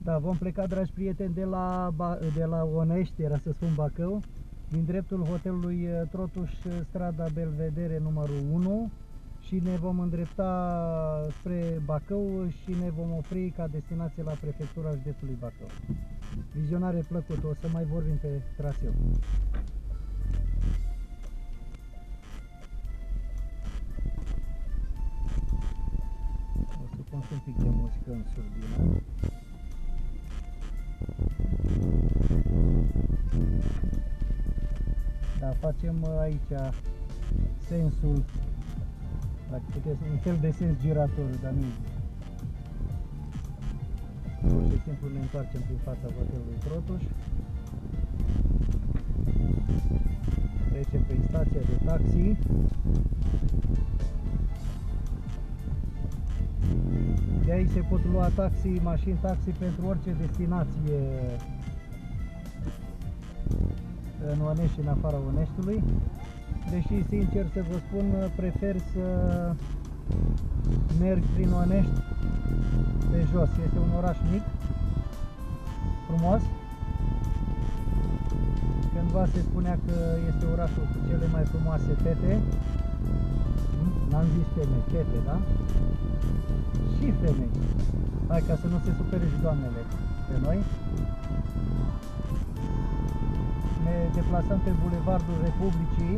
Da, vom pleca, dragi prieteni, de la Onești, era să spun Bacău, din dreptul hotelului Trotuș, strada Belvedere numărul 1, și ne vom îndrepta spre Bacău și ne vom opri ca destinație la prefectura județului Bacău. Vizionare plăcută, o să mai vorbim pe traseu. O să pun un pic de muzică în surdină. Da, facem aici sensul, dacă puteți, un fel de sens giratoriu, dar nu. Pur și simplu ne întoarcem prin fața hotelului Trotuș. Trecem pe stația de taxi. De aici se pot lua mașini taxi pentru orice destinație în Onești și în afara Oneștiului. Deși, sincer să vă spun, prefer să merg prin Onești pe jos. Este un oraș mic, frumos. Cândva se spunea că este orașul cu cele mai frumoase fete. N-am zis femei, fete, da? Și femei. Hai, ca să nu se supere și doamnele pe noi. Ne deplasăm pe Bulevardul Republicii,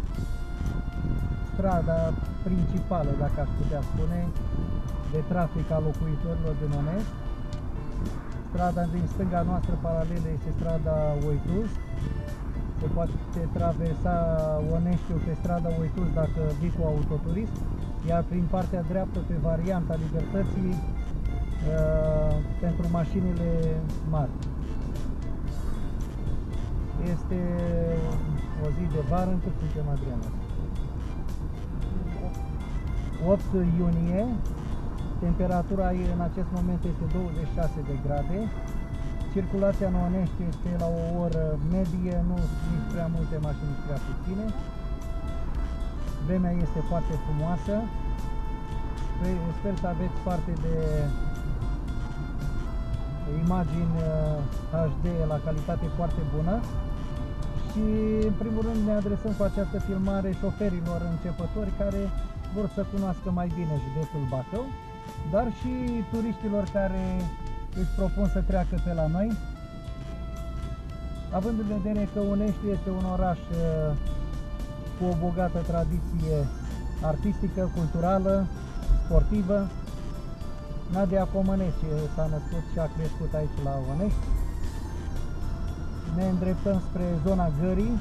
strada principală, dacă aș putea spune, de trafic al locuitorilor din Onești. Strada din stânga noastră paralelă este strada Oituz. Se poate traversa Oneștiul pe strada Oituz dacă vii cu autoturist, iar prin partea dreaptă, pe varianta Libertății, pentru mașinile mari. Este o zi de vară, încât suntem, Adriana? 8 iunie, temperatura în acest moment este 26 de grade, circulația în Onești este la o oră medie, nu nici prea multe mașini, nici prea puține. Vremea este foarte frumoasă, sper să aveți parte de imagini HD la calitate foarte bună. Și în primul rând ne adresăm cu această filmare șoferilor începători care vor să cunoască mai bine județul Bacău, dar și turiștilor care își propun să treacă pe la noi, având în vedere că Onești este un oraș cu o bogată tradiție artistică, culturală, sportivă. Nadia Comăneci s-a născut și a crescut aici la Onești. Ne îndreptăm spre zona Gării.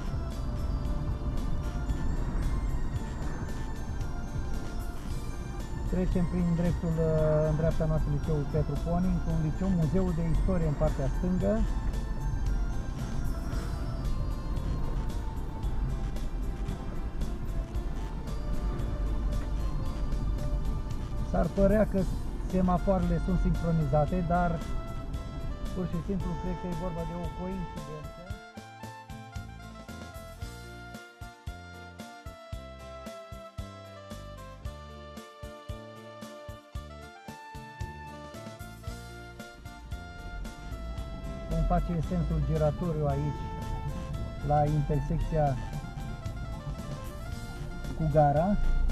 Trecem prin dreptul, în dreapta noastră, liceul Petru Poning, un liceu, muzeul de istorie în partea stângă. S-ar părea că semafoarele sunt sincronizate, dar pur și simplu cred că e vorba de o coincidență. Vom face sensul giratoriu aici, la intersecția cu gara.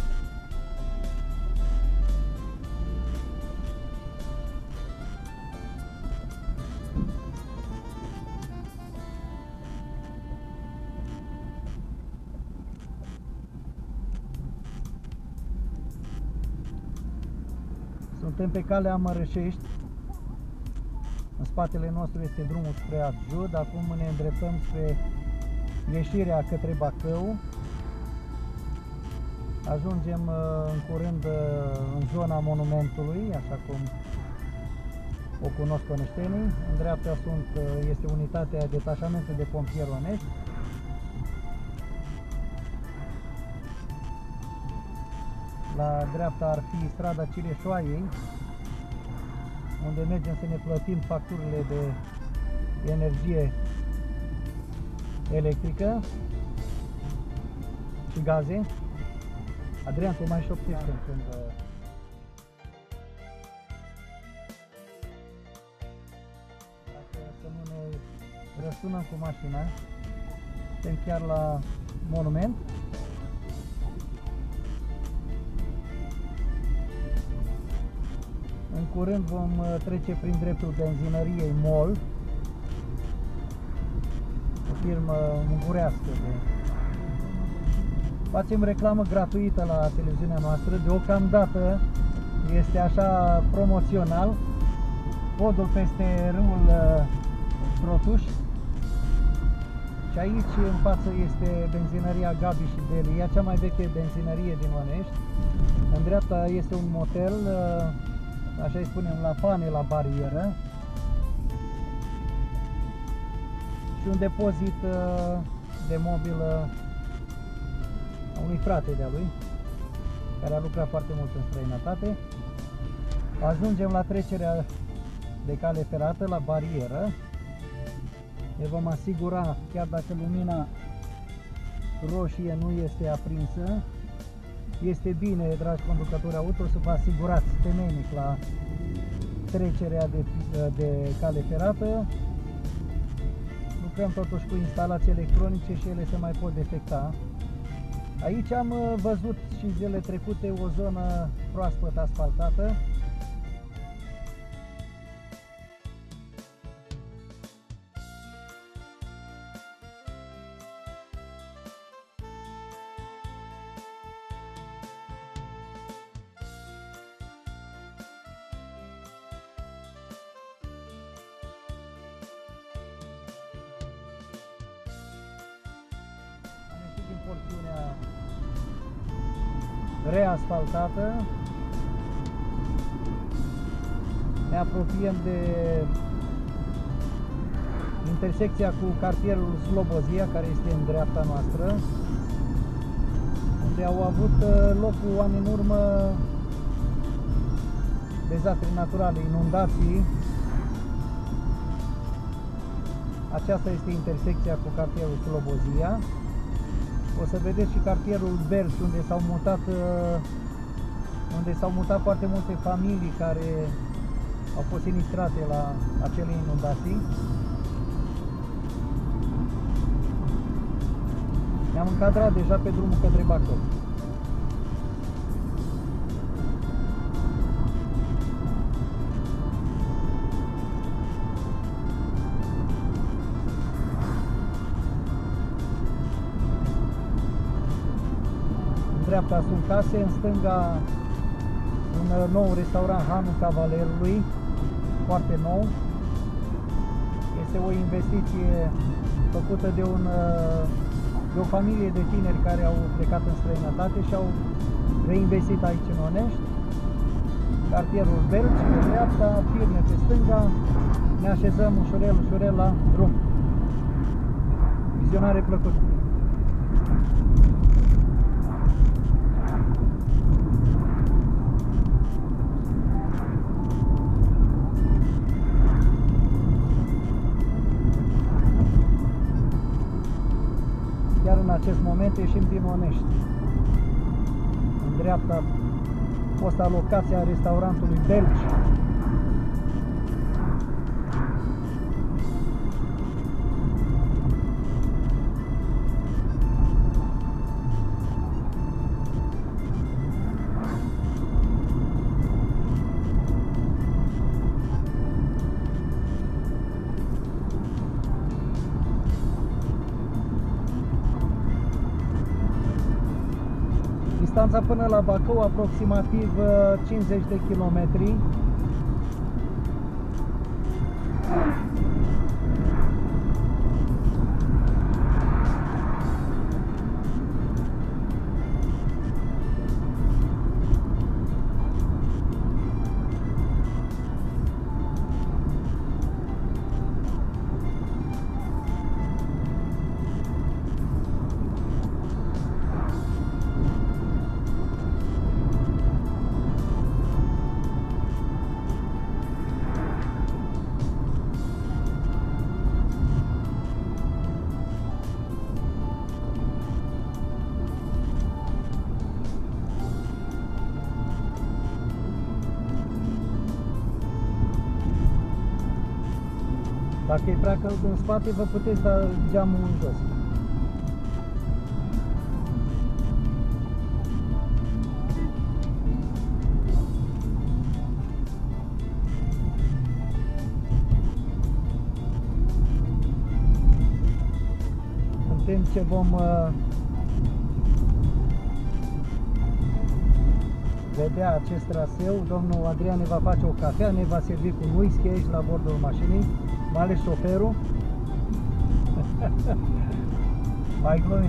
Suntem pe calea Mărășești. În spatele nostru este drumul spre Adjud. Acum ne îndreptăm spre ieșirea către Bacău. Ajungem în curând în zona monumentului, așa cum o cunosc oneștenii. În dreapta este unitatea detașamentului de pompieri Onești. La dreapta ar fi strada Cireșoaiei, unde mergem să ne plătim facturile de energie electrică și gaze. Adrian, tu mai șoptești când... Răsunăm cu mașina. Suntem chiar la monument. În curând vom trece prin dreptul benzinăriei MOL, o firmă ungurească. Facem reclamă gratuită la televiziunea noastră. Deocamdată este așa promoțional. Podul peste râul Trotuș. Și aici în față este benzinăria Gabi și Delia, cea mai veche benzinărie din Onești. În dreapta este un motel, așa îi spunem, la Pane, la barieră. Și un depozit de mobilă a unui frate de-a lui, care a lucrat foarte mult în străinătate. Ajungem la trecerea de cale ferată, la barieră. Ne vom asigura, chiar dacă lumina roșie nu este aprinsă, este bine, dragi conducători auto, să vă asigurați temeinic la trecerea de cale ferată. Lucrăm totuși cu instalații electronice și ele se mai pot defecta. Aici am văzut și zilele trecute o zonă proaspăt asfaltată. Din porțiunea reasfaltată ne apropiem de intersecția cu cartierul Slobozia, care este în dreapta noastră, unde au avut loc cu ani în urmă dezastre naturale, inundații. Aceasta este intersecția cu cartierul Slobozia. O să vedeți și cartierul Belș, unde s-au mutat foarte multe familii care au fost sinistrate la acele inundații. Ne-am încadrat deja pe drumul către Bacău. În dreapta sunt case, în stânga un nou restaurant Hanul Cavalerului, foarte nou. Este o investiție făcută de o familie de tineri care au plecat în străinătate și au reinvestit aici în Onești. Cartierul Belci pe dreapta, firme pe stânga, ne așezăm ușurel, ușurel la drum. Vizionare plăcută! Chiar în acest moment ieșim din Onești. În dreapta, fosta locație a restaurantului Belci. Distanța până la Bacău aproximativ 50 de kilometri. Dacă e prea căld în spate, vă puteți da geamul în jos. În timp ce vom vedea acest traseu, domnul Adrian ne va face o cafea, ne va servi cu un whisky aici la bordul mașinii, mai ales șoferul. Mai glumim.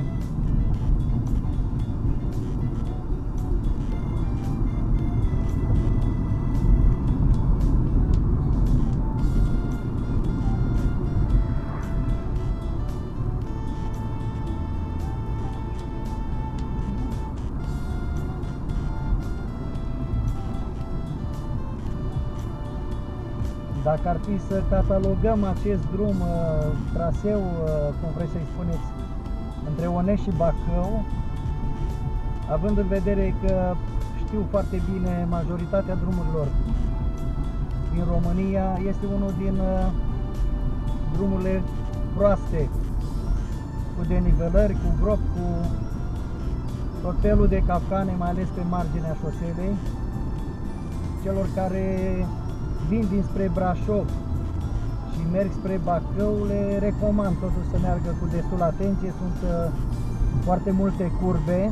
Dacă ar fi să catalogăm acest drum, traseu, cum vreți să-i spuneți, între Onești și Bacău, având în vedere că știu foarte bine majoritatea drumurilor din România, este unul din drumurile proaste, cu denivelări, cu gropi, cu tot felul de capcane, mai ales pe marginea șoselei. Celor care vin dinspre Brașov și merg spre Bacău, le recomand totuși să meargă cu destul atenție, sunt foarte multe curbe,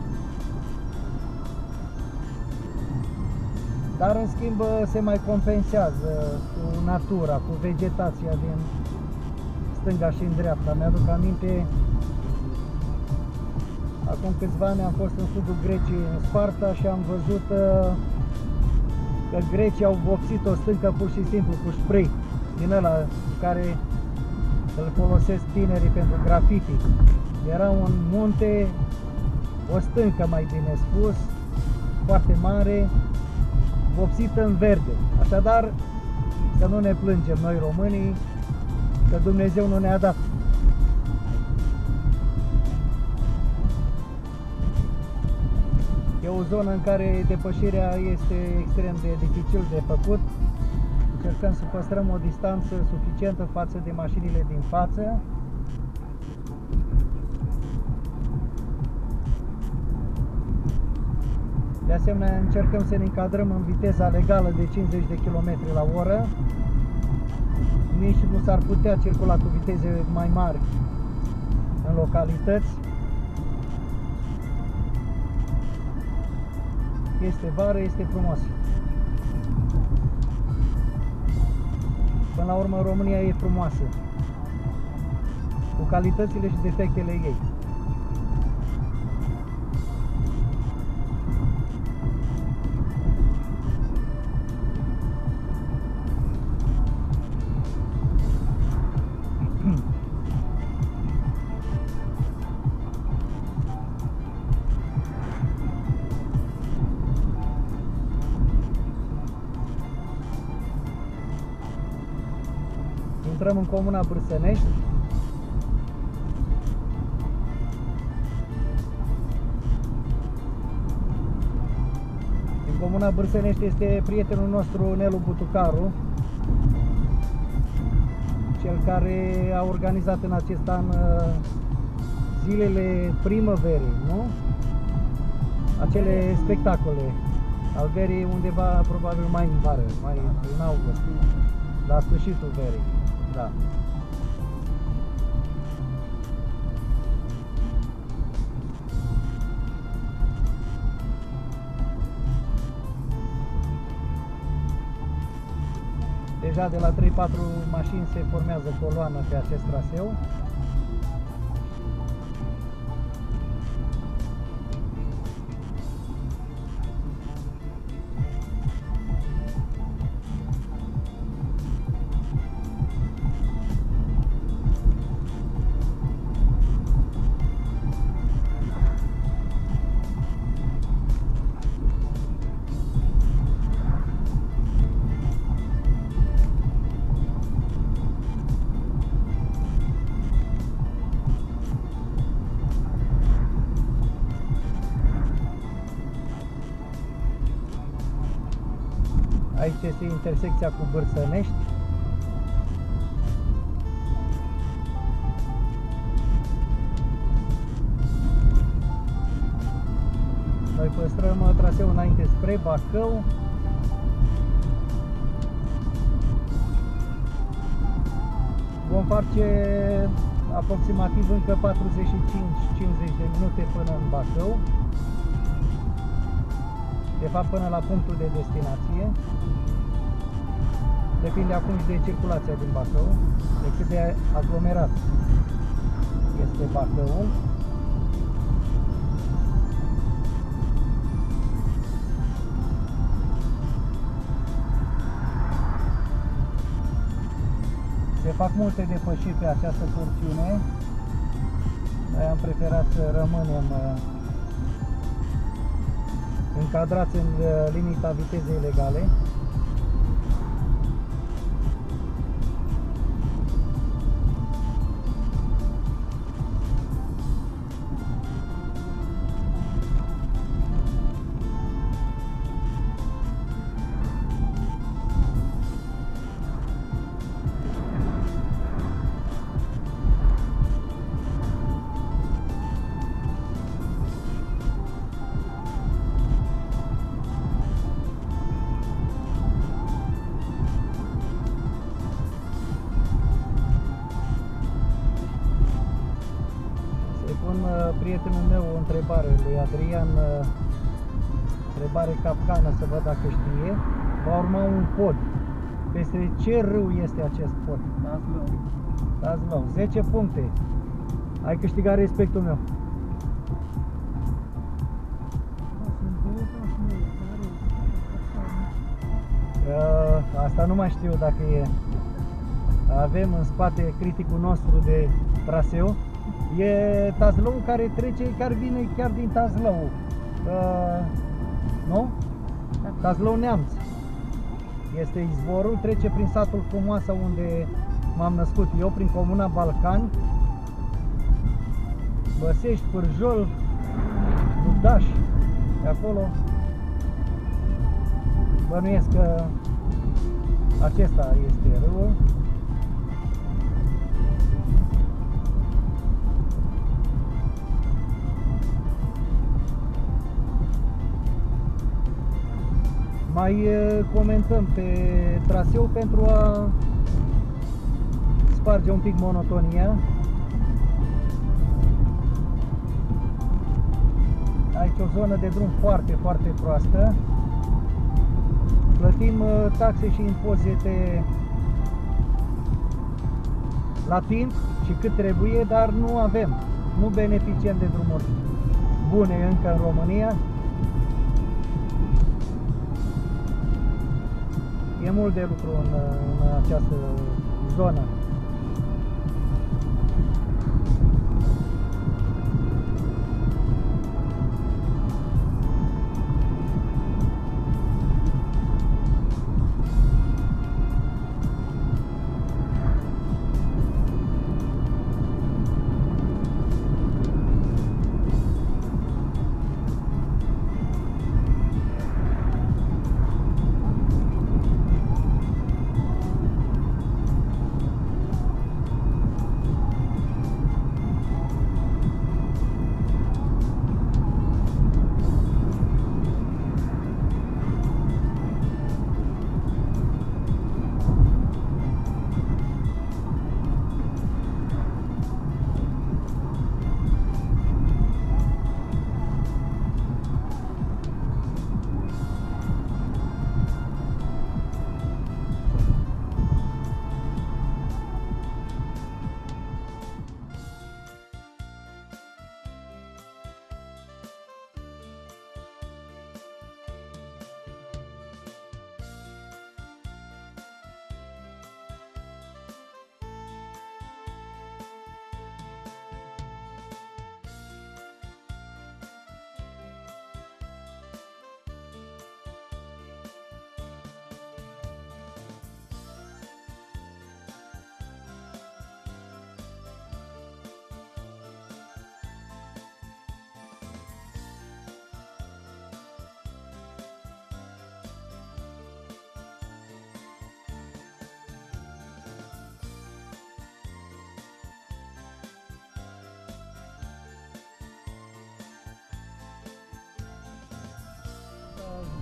dar în schimb se mai compensează cu natura, cu vegetația din stânga și în dreapta. Mi-aduc aminte, acum câțiva ani am fost în sudul Greciei, în Sparta, și am văzut că grecii au vopsit o stâncă pur și simplu cu spray din ăla care îl folosesc tinerii pentru graffiti. Era un munte, o stâncă mai bine spus, foarte mare, vopsită în verde. Așadar, să nu ne plângem noi românii că Dumnezeu nu ne-a dat. E o zonă în care depășirea este extrem de dificil de făcut. Încercăm să păstrăm o distanță suficientă față de mașinile din față. De asemenea, încercăm să ne încadrăm în viteza legală de 50 de km la oră. Nici nu s-ar putea circula cu viteze mai mari în localități. Este vară, este frumos. Până la urmă, România e frumoasă, cu calitățile și defectele ei. Intrăm în comuna Bârsănești. În comuna Bârsănești este prietenul nostru Nelu Butucaru, cel care a organizat în acest an zilele primăverii, nu? Acele spectacole al verii, undeva probabil mai în vară, mai în august, la sfârșitul verii. Da. Deja de la 3-4 mașini se formează coloană pe acest traseu. Aici este intersecția cu Bârsănești. păstrăm traseul înainte spre Bacău. Vom face aproximativ încă 45-50 de minute până în Bacău. De fapt până la punctul de destinație. Depinde acum și de circulația din Bacău, de cât de aglomerat este Bacăul. Se fac multe depășiri pe această porțiune, noi am preferat să rămânem încadrați în limita vitezei legale. Prietenul meu o întrebare lui Adrian, întrebare capcană, să văd dacă știe. Va urma un pod. Peste ce râu este acest pod? Tazlău. Tazlău. 10 puncte. Ai câștigat respectul meu. Asta nu mai știu dacă e. Avem în spate criticul nostru de traseu. E Tazlău care trece, care vine chiar din Tazlău. Nu? Tazlău Neamț. Este izvorul, trece prin satul Frumoasa unde m-am născut eu, prin comuna Balcani. Băsești, Pârjol, Ludaș, de acolo. Bănuiesc că acesta este râul. Mai comentăm pe traseu pentru a sparge un pic monotonia. Aici o zonă de drum foarte, foarte proastă. Plătim taxe și impozite la timp și cât trebuie, dar nu avem, nu beneficiem de drumuri bune încă în România. E mult de lucru în această zonă.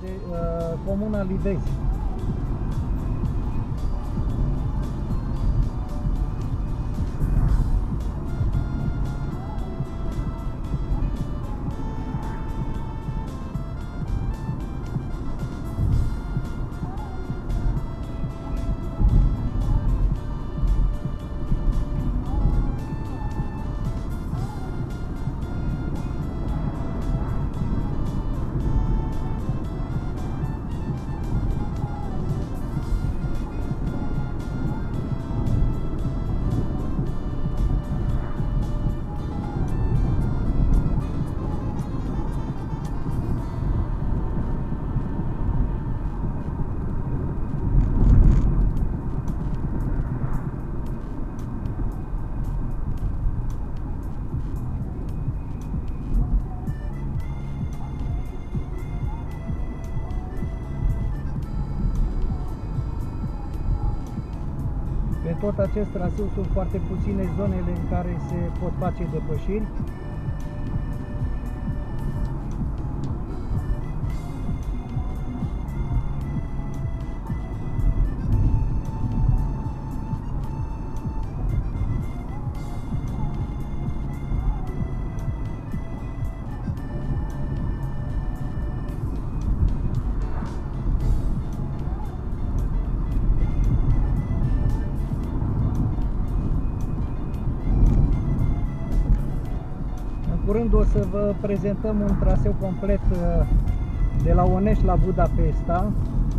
de comuna Livezi. Pe tot acest traseu sunt foarte puține zonele în care se pot face depășiri. Curând o să vă prezentăm un traseu complet de la Onești la Budapesta,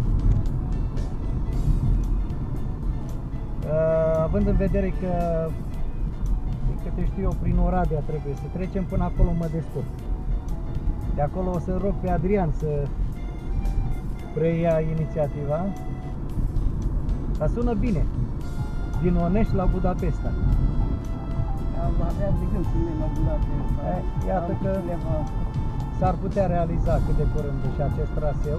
având în vedere că, câte știu eu, prin Oradea trebuie să trecem, până acolo mă descurc. De acolo o să rog pe Adrian să preia inițiativa. Dar sună bine, din Onești la Budapesta. Aveam de gând să merg la Budapesta. Iată că s-ar putea realiza cât de curând și acest traseu.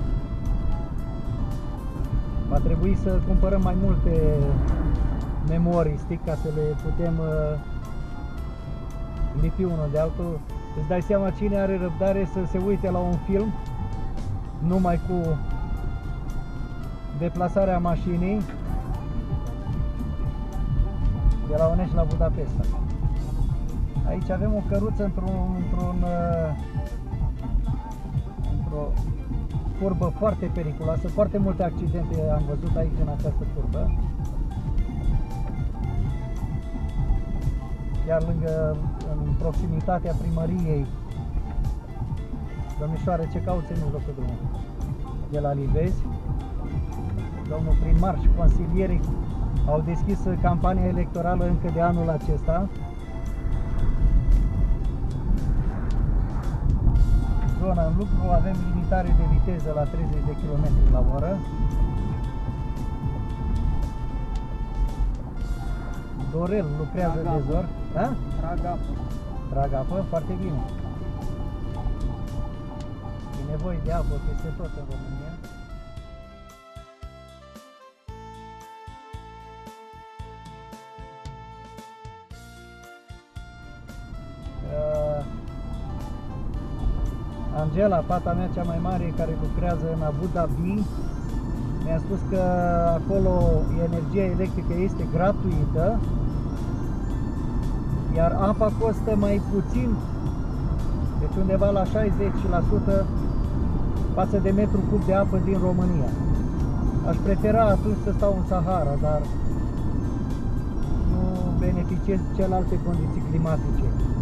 Va trebui să cumpărăm mai multe memorii stick ca să le putem lipi unul de altul. Îți dai seama cine are răbdare să se uite la un film numai cu deplasarea mașinii de la Onești la Budapesta. Aici avem o căruță într-o curbă foarte periculoasă. Foarte multe accidente am văzut aici în această curbă. Chiar lângă, în proximitatea primăriei. Domnișoare, ce cauți în mijlocul drumului? De la Livezi. Domnul primar și consilierii au deschis campania electorală încă de anul acesta. Zona în lucru, avem limitare de viteză la 30 de km la oră. Dorel lucrează de zor. Da? Trag apă. Trag apă, foarte bine. E nevoie de apă peste tot în România. Angela, fata mea cea mai mare, care lucrează în Abu Dhabi, mi-a spus că acolo energia electrică este gratuită, iar apa costă mai puțin, deci undeva la 60% față de metru cub de apă din România. Aș prefera atunci să stau în Sahara, dar nu beneficiez celelalte condiții climatice.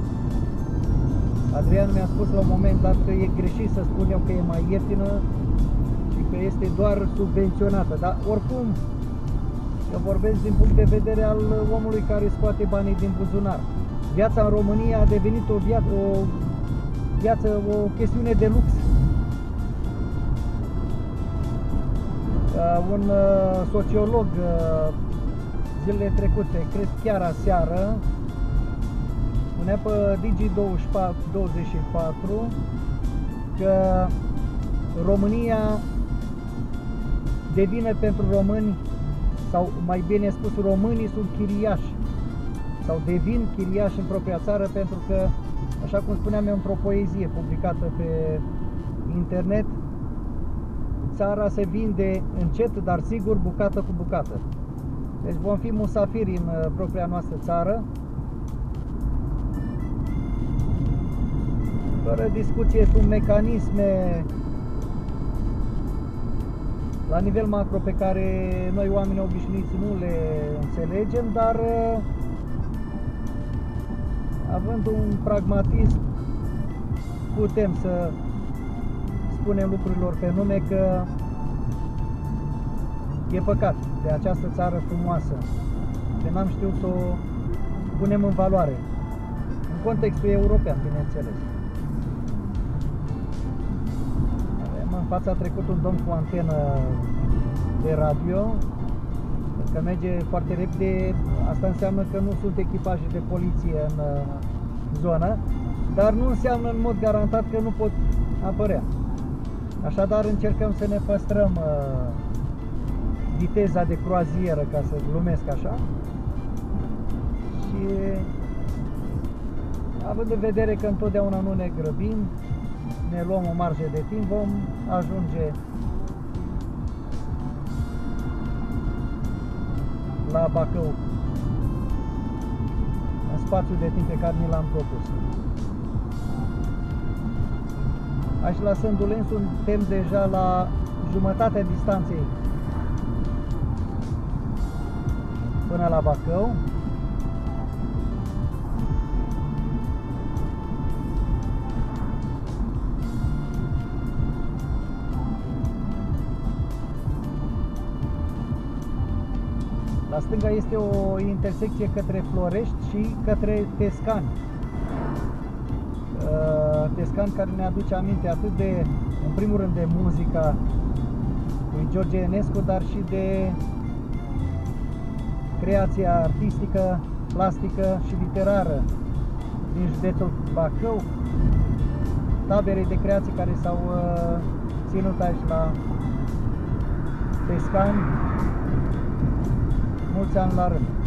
Adrian mi-a spus la un moment dat că e greșit să spun eu că e mai ieftină și că este doar subvenționată, dar oricum eu vorbesc din punct de vedere al omului care scoate banii din buzunar. Viața în România a devenit o chestiune de lux. Un sociolog zilele trecute, cred chiar aseară, spunea pe Digi24 că România devine pentru români, sau mai bine spus, românii sunt chiriași sau devin chiriași în propria țară, pentru că, așa cum spuneam eu într-o poezie publicată pe internet, țara se vinde încet, dar sigur, bucată cu bucată. Deci vom fi musafiri în propria noastră țară. Fără discuție, sunt mecanisme la nivel macro pe care noi oamenii obișnuiți nu le înțelegem, dar având un pragmatism putem să spunem lucrurilor pe nume că e păcat de această țară frumoasă, că n-am știut să o punem în valoare, în contextul european, bineînțeles. Avem în fața trecut un domn cu antenă de radio, că merge foarte repede, asta înseamnă că nu sunt echipaje de poliție în zonă, dar nu înseamnă în mod garantat că nu pot apărea. Așadar încercăm să ne păstrăm viteza de croazieră, ca să glumesc așa, și având în vedere că întotdeauna nu ne grăbim, ne luăm o marjă de timp, vom ajunge la Bacău în spațiul de timp pe care ni l-am propus. Aici la Sândulen suntem deja la jumătatea distanței până la Bacău. La stânga este o intersecție către Florești și către Tescani. Tescani care ne aduce aminte atât de, în primul rând, de muzica lui George Enescu, dar și de creația artistică, plastică și literară din județul Bacău, tabere de creație care s-au ținut aici la Tescani mulți ani la rând.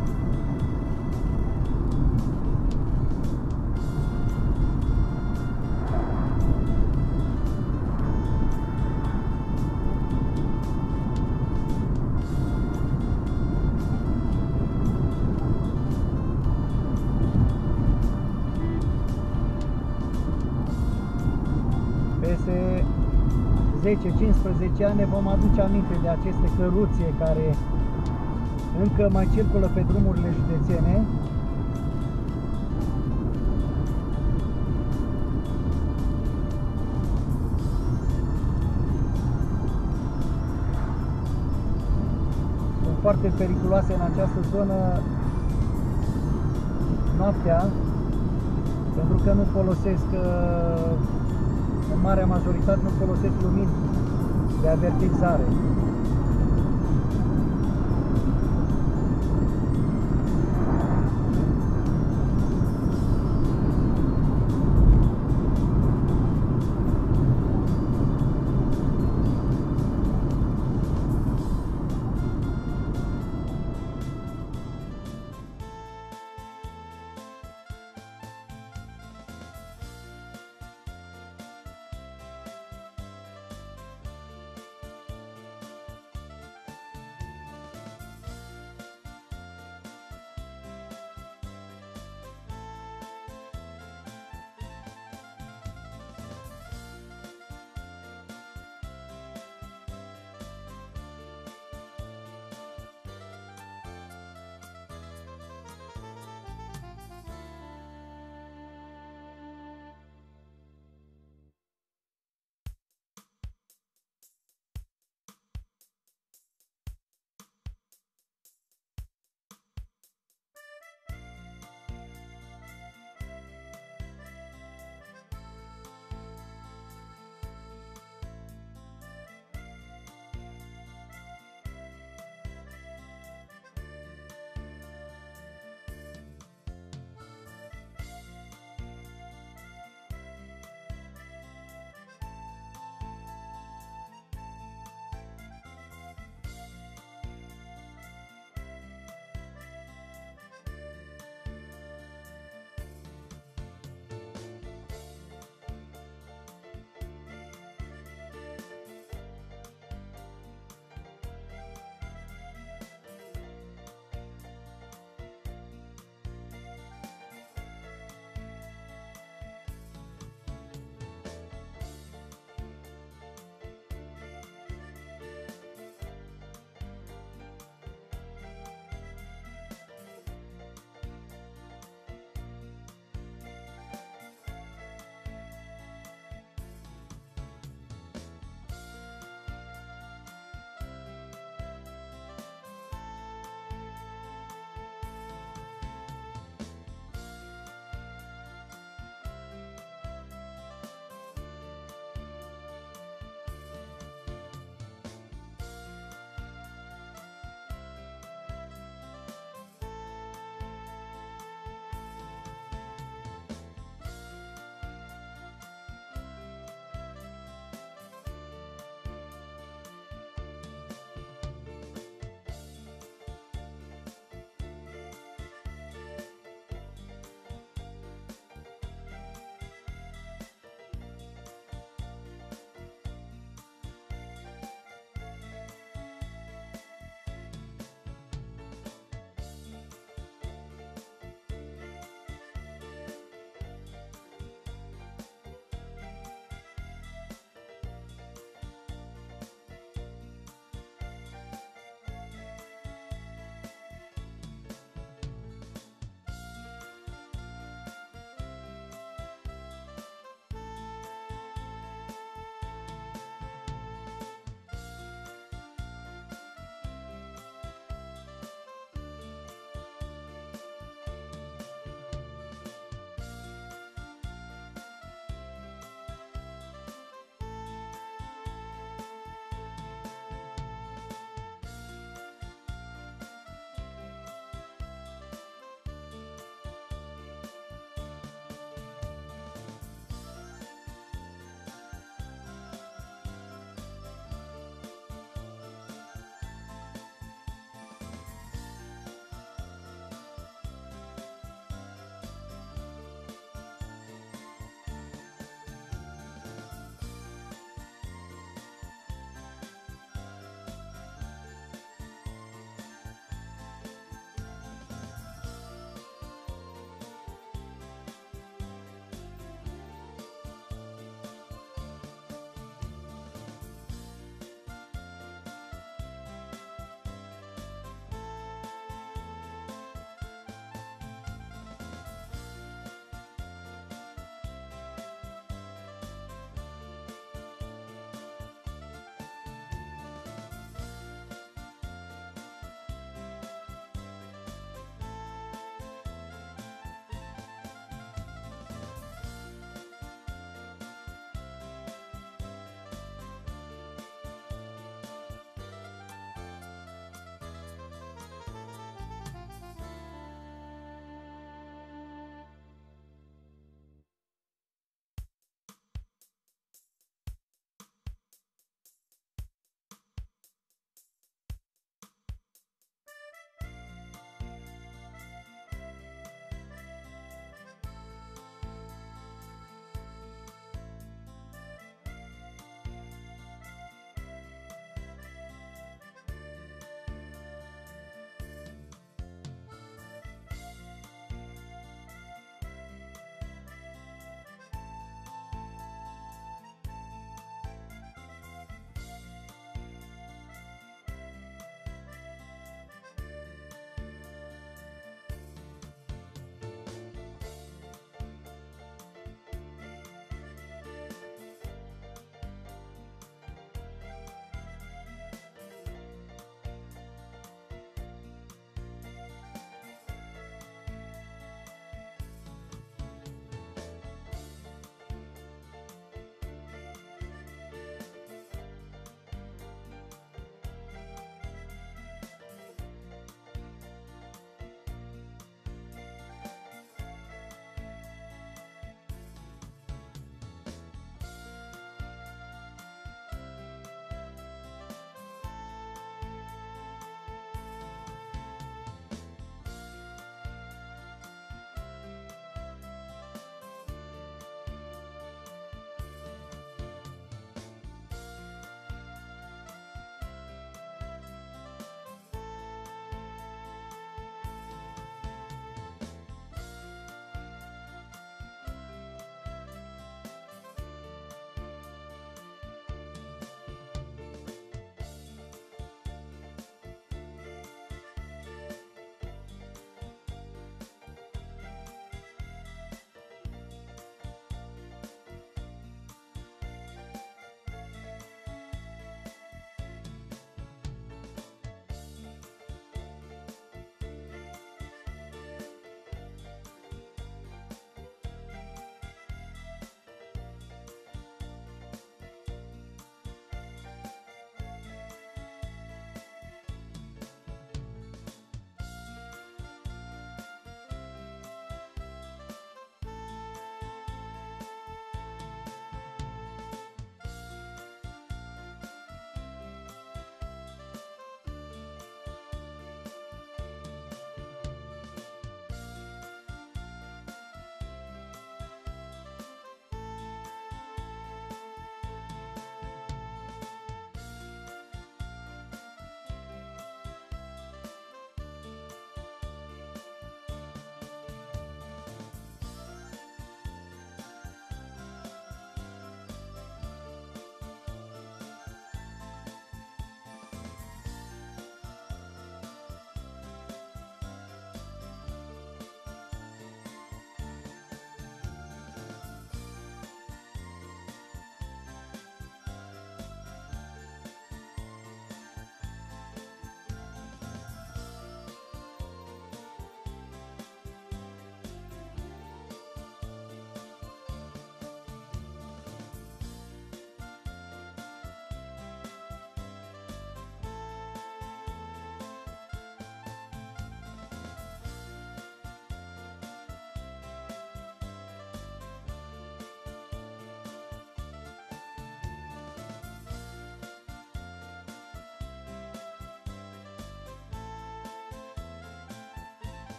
Peste 10-15 ani ne vom aduce aminte de aceste căruțe care încă mai circulă pe drumurile județene. Sunt foarte periculoase în această zonă noaptea, pentru că nu folosesc, în marea majoritate nu folosesc lumini de avertizare.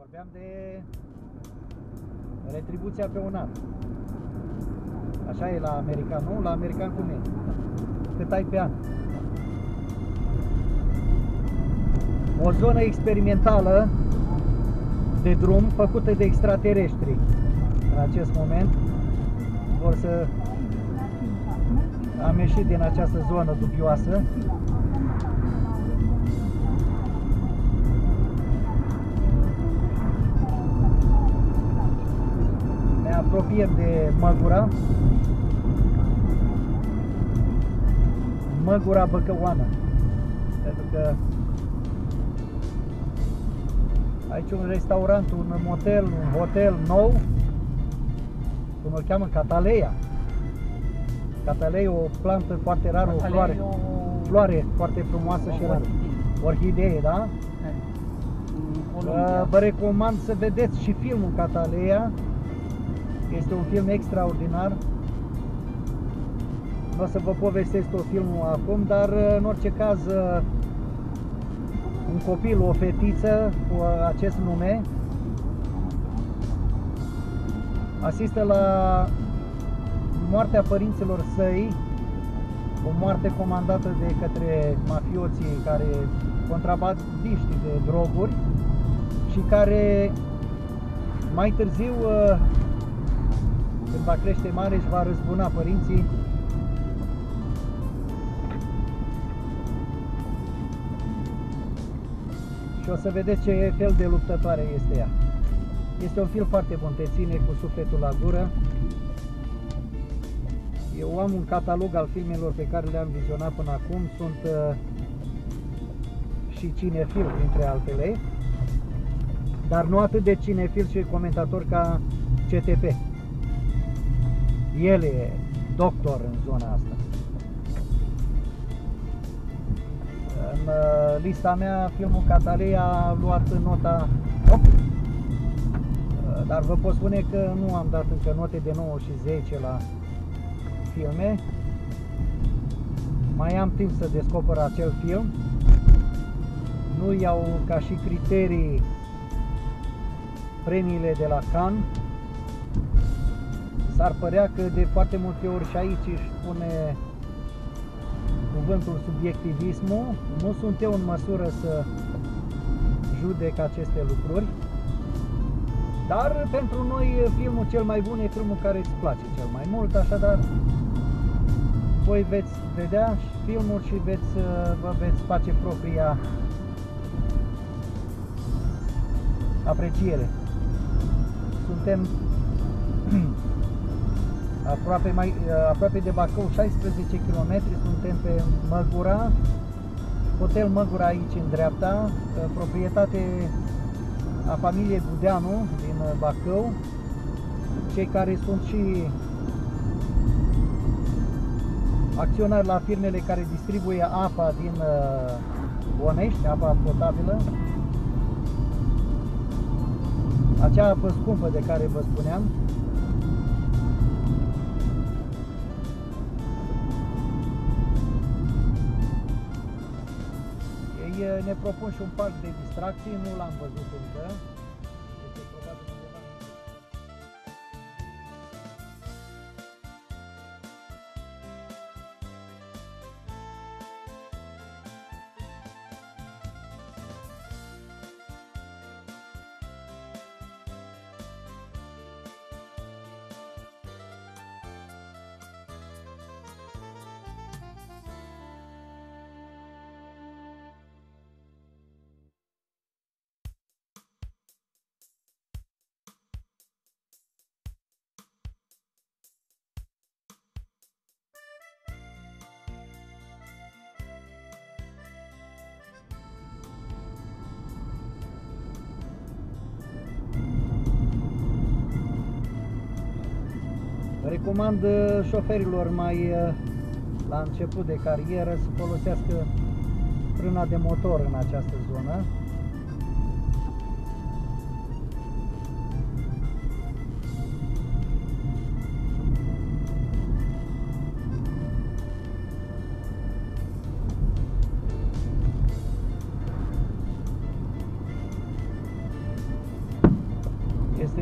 Vorbeam de retribuția pe un an. Așa e la american, nu? La american cum e? Cât ai pe an? O zonă experimentală de drum făcută de extraterestri. În acest moment vor să... Am ieșit din această zonă dubioasă. Ne apropiem de Măgura Băcăoană, pentru că aici un restaurant, un motel, un hotel nou, cum îl cheamă, Cataleia. Cataleia, o plantă foarte rară, o floare foarte frumoasă și rară. Orhidee, da? Vă recomand să vedeți și filmul Cataleia. Este un film extraordinar. Nu o să vă povestesc tot filmul acum, dar în orice caz un copil, o fetiță cu acest nume asistă la moartea părinților săi, o moarte comandată de către mafioții care contrabandiști de droguri și care mai târziu, când va crește mare, își va răzbuna părinții. Și o să vedeți ce fel de luptătoare este ea. Este un film foarte bun, te ține cu sufletul la gură. Eu am un catalog al filmelor pe care le-am vizionat până acum. Sunt și cinefil, printre altele, dar nu atât de cinefil și comentator ca CTP. El e doctor în zona asta. În lista mea, filmul Cataleia a luat nota 8, dar vă pot spune că nu am dat încă note de 9 și 10 la filme. Mai am timp să descoper acel film. Nu iau ca și criterii premiile de la Cannes. S-ar părea că de foarte multe ori și aici își spune cuvântul subiectivismul. Nu sunt eu în măsură să judec aceste lucruri, dar pentru noi filmul cel mai bun e filmul care îți place cel mai mult, așadar voi veți vedea filmul și vă veți face propria apreciere. Suntem aproape de Bacău, 16 km, suntem pe Măgura, Hotel Măgura aici în dreapta, proprietate a familiei Gudeanu din Bacău, cei care sunt și acționari la firmele care distribuie apa din Bonești, apa potabilă, acea apă scumpă de care vă spuneam. Ei ne propun și un parc de distracții, nu l-am văzut încă. Este probabil undeva. Recomand șoferilor mai la început de carieră să folosească frâna de motor în această zonă.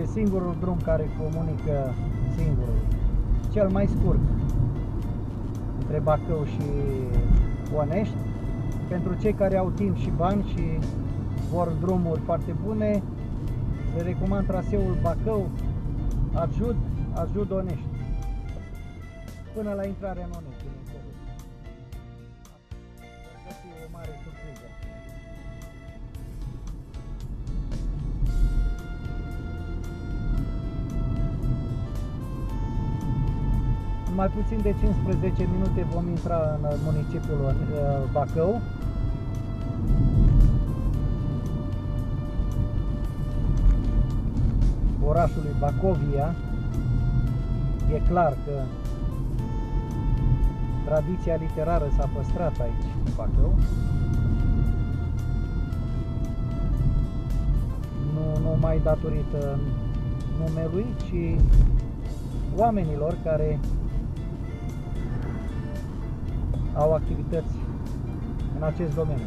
singurul drum care comunică, cel mai scurt între Bacău și Onești. Pentru cei care au timp și bani și vor drumuri foarte bune, le recomand traseul Bacău, Ajut, Onești, până la intrarea în Onești, bineînțeles. Va fi o mare surpriză. În mai puțin de 15 minute vom intra în municipiul Bacău. Orașului Bacovia. E clar că tradiția literară s-a păstrat aici, în Bacău. Nu numai datorită numelui, ci oamenilor care au activități în acest domeniu.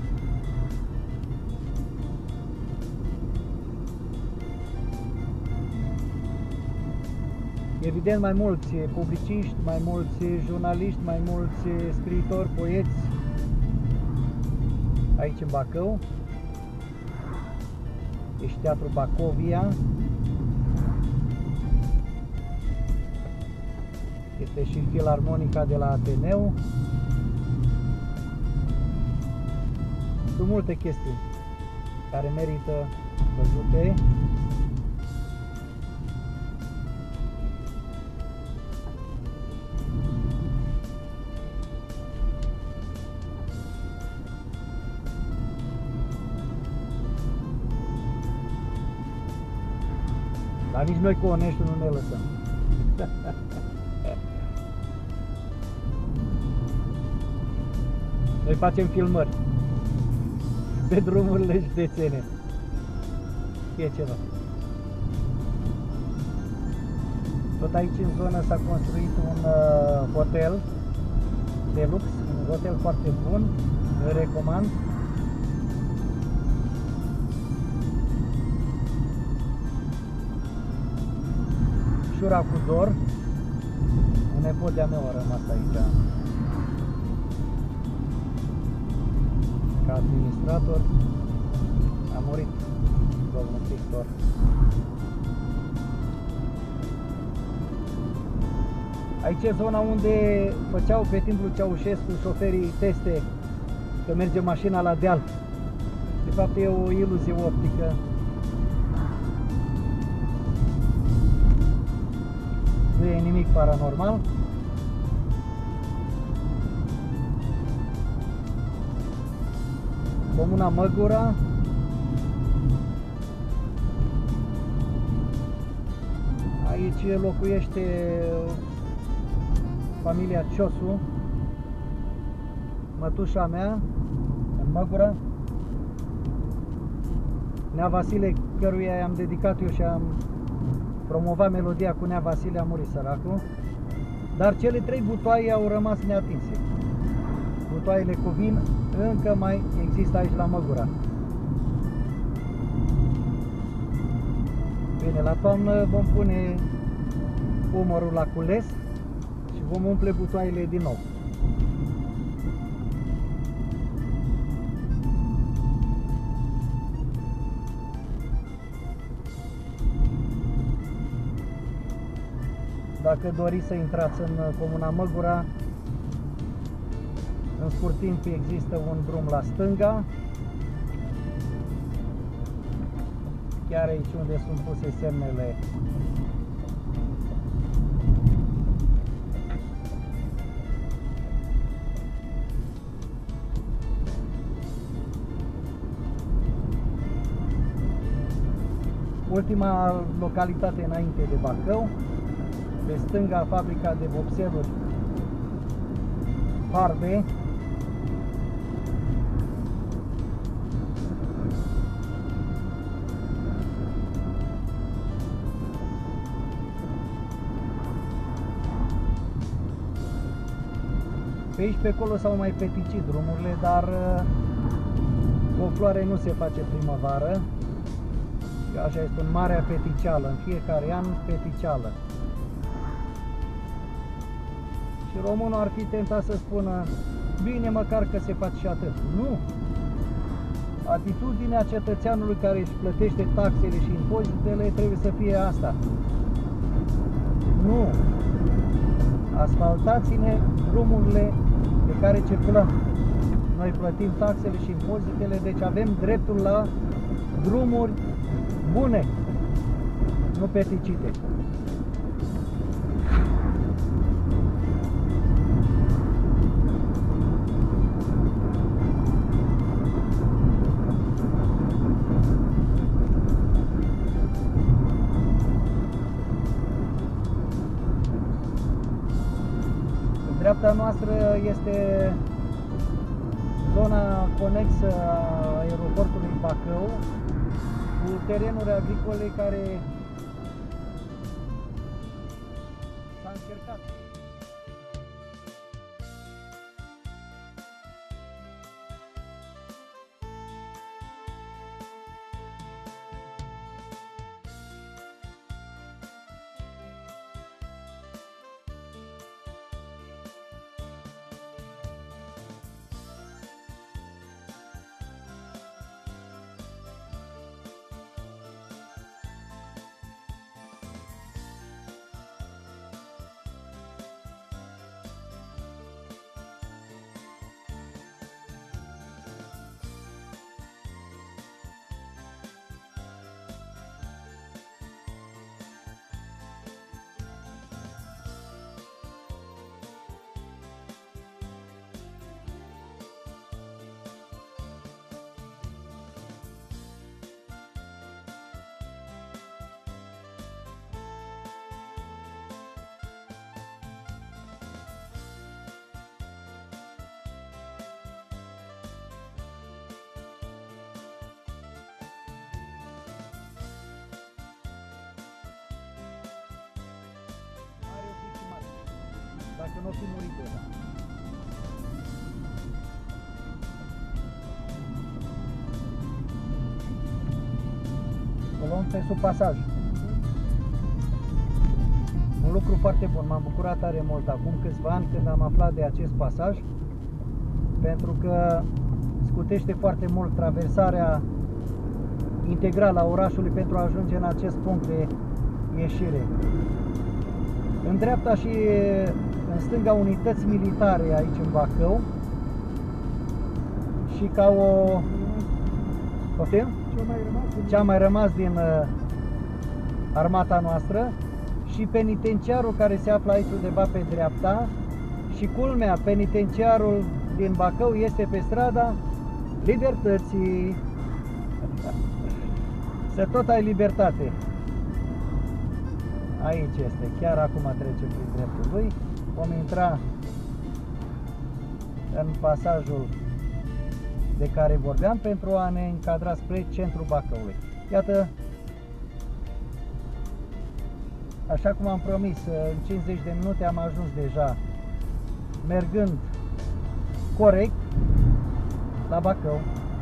Evident, mai mulți publiciști, mai mulți jurnaliști, mai mulți scriitori, poeți aici în Bacău. Este Teatrul Bacovia. Este și Filarmonica de la Ateneu. Sunt multe chestii care merită văzute. Dar nici noi cu Oneștiul nu ne lăsăm. Noi facem filmări pe drumurile județene. E ceva. Tot aici în zonă s-a construit un hotel de lux, un hotel foarte bun, îl recomand. Șura cu Dor, un nepot de-a meu a rămas aici ca administrator, a murit domnul Victor. Aici e zona unde făceau pe timpul Ceaușescu șoferii teste că merge mașina la deal. De fapt e o iluzie optică. Nu e nimic paranormal. Comuna Măgura. Aici locuiește familia Ciosu, mătușa mea, în Măgura. Nea Vasile, căruia i-am dedicat eu și am promovat melodia cu Nea Vasile, a murit săracul. Dar cele 3 butoaie au rămas neatinse. Butoaiele cu vin încă mai există aici la Măgura. Bine, la toamnă vom pune umărul la cules și vom umple butoaiele din nou. Dacă doriți să intrați în comuna Măgura, în scurt timp există un drum la stânga, chiar aici unde sunt puse semnele . Ultima localitate înainte de Bacău, pe stânga, fabrica de vopseluri Farbe. Pe aici, pe acolo s-au mai peticit drumurile, dar o floare nu se face primăvară. Așa este un mare peticeală, în fiecare an peticeală. Și românul ar fi tentat să spună, bine măcar că se face și atât. Nu! Atitudinea cetățeanului care își plătește taxele și impozitele trebuie să fie asta. Nu! Asfaltați-ne drumurile pe care circulăm. Noi plătim taxele și impozitele, deci avem dreptul la drumuri bune, nu peticite. În dreapta noastră este zona conexă a aeroportului Bacău, cu terenuri agricole care s-a încercat. Dacă nu o fi murit de ăla. O luăm pe sub pasaj. Un lucru foarte bun, m-am bucurat tare mult acum câțiva ani când am aflat de acest pasaj, pentru că scutește foarte mult traversarea integrală a orașului pentru a ajunge în acest punct de ieșire. În dreapta și în stânga unități militare aici în Bacău și ca o... Poftim? Ce a mai rămas din armata noastră și penitenciarul care se află aici undeva pe dreapta și culmea, penitenciarul din Bacău este pe strada Libertății. Să tot ai libertate. Aici este, chiar acum trece prin dreptul lui. Vom intra în pasajul de care vorbeam pentru a ne încadra spre centrul Bacăului. Iată, așa cum am promis, în 50 de minute am ajuns deja, mergând corect la Bacău.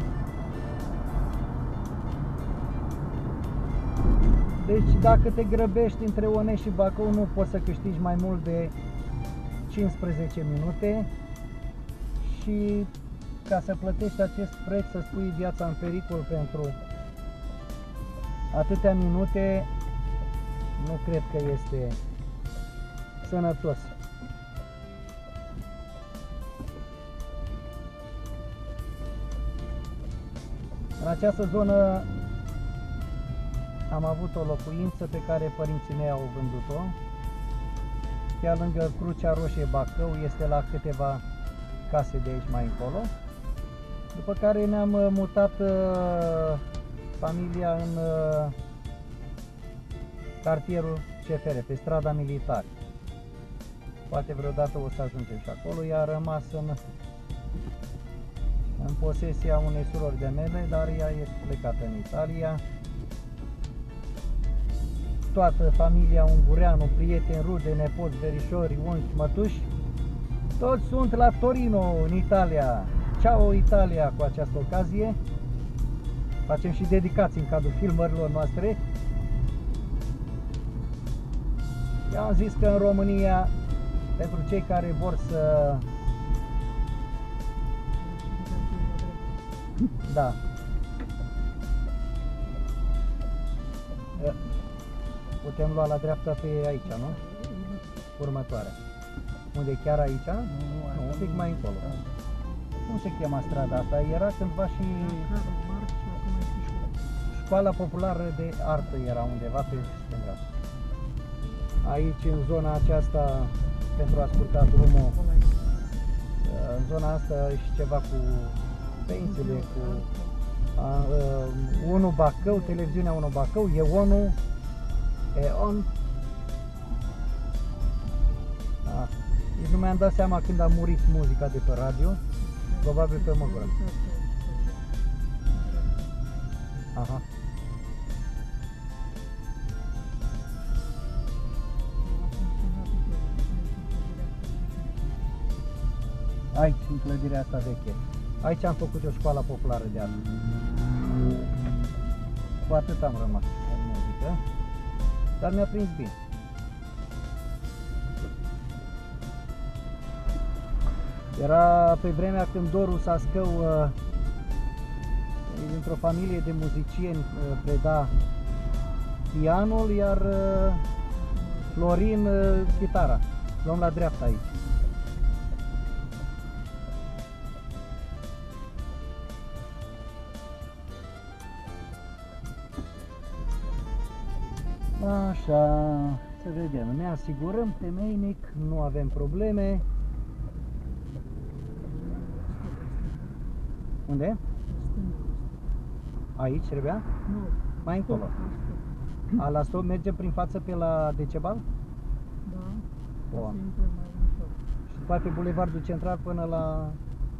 Deci dacă te grăbești între Onești și Bacău, nu poți să câștigi mai mult de 15 minute și ca să plătești acest preț, să spui viața în pericol pentru atâtea minute, nu cred că este sănătos. În această zonă am avut o locuință pe care părinții mei au vândut-o, chiar lângă Crucea Roșie Bacău, este la câteva case de aici mai încolo, după care ne-am mutat familia în cartierul CFR, pe strada Militar. Poate vreodată o să ajungem și acolo. Ea a rămas în posesia unei surori de mele, dar ea este plecată în Italia. Toată familia Ungureanu, prieteni, rude, nepoți, verișori, unchi, mătuși, toți sunt la Torino, în Italia. Ciao Italia cu această ocazie. Facem și dedicații în cadrul filmărilor noastre. Eu am zis că în România, pentru cei care vor să... Da. Putem lua la dreapta pe aici, nu? Următoarea. Unde chiar aici? Nu, un pic mai încolo. Cum se chema strada asta? Era cândva și... Școala populară de artă era undeva pe stânga. Aici, în zona aceasta, pentru a scurta drumul, în zona asta și ceva cu pensiile, cu 1 Bacău, televiziunea 1 Bacău, E1, EON. Deci nu mi-am dat seama când a murit muzica de pe radio, probabil pe Măgură. Aha. Aici, în clădirea asta veche. Aici am făcut o școală populară de artă. Cu atât am rămas în muzică, dar mi-a prins bine. Era pe vremea când Doru Sascău, dintr-o familie de muzicieni, preda pianul, iar Florin chitara. Luăm la dreapta aici. Așa, să vedem, ne asigurăm temeinic, nu avem probleme. Unde? Aici trebuia? Nu. Mai încolo. La stop merge prin față pe la Decebal? Da. Bun. Și după pe Bulevardul Central până la...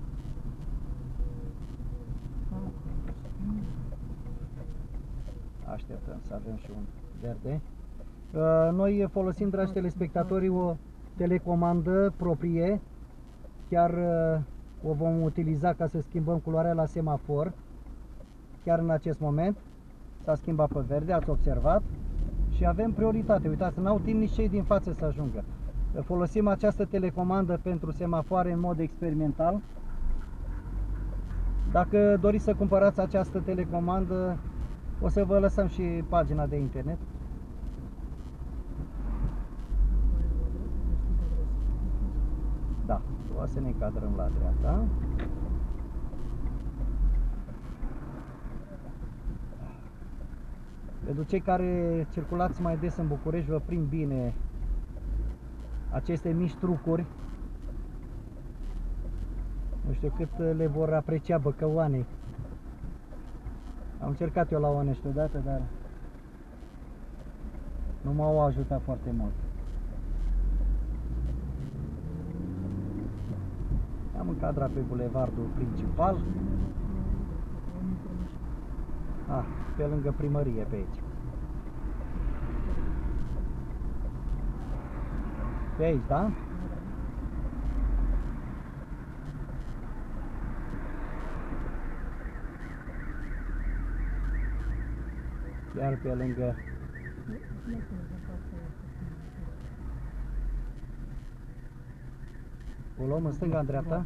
Așteptăm să avem și un verde. Noi folosim, dragi telespectatori, o telecomandă proprie. Chiar o vom utiliza ca să schimbăm culoarea la semafor. Chiar în acest moment s-a schimbat pe verde, ați observat. Și avem prioritate. Uitați, n-au timp nici cei din față să ajungă. Folosim această telecomandă pentru semafoare în mod experimental. Dacă doriți să cumpărați această telecomandă, o să vă lăsăm și pagina de internet. Da, o să ne încadrăm la dreapta. Pentru cei care circulați mai des în București, vă prind bine aceste mici trucuri. Nu știu cât le vor aprecia băcăoanii. Am încercat eu la Onești odată, dar nu m-au ajutat foarte mult. Am încadrat pe bulevardul principal. Pe lângă primărie pe aici. Pe aici, da? Iar pe lângă... O luăm în stânga, în dreapta?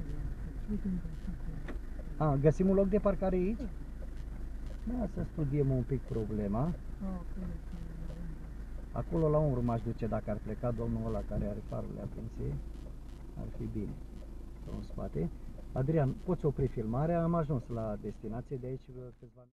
Găsim un loc de parcare aici? Da, să studiem un pic problema. Acolo la urmă aș duce, dacă ar pleca domnul ăla care are farurile aprinse, ar fi bine. În spate. Adrian, poți opri filmarea? Am ajuns la destinație, de aici câțiva...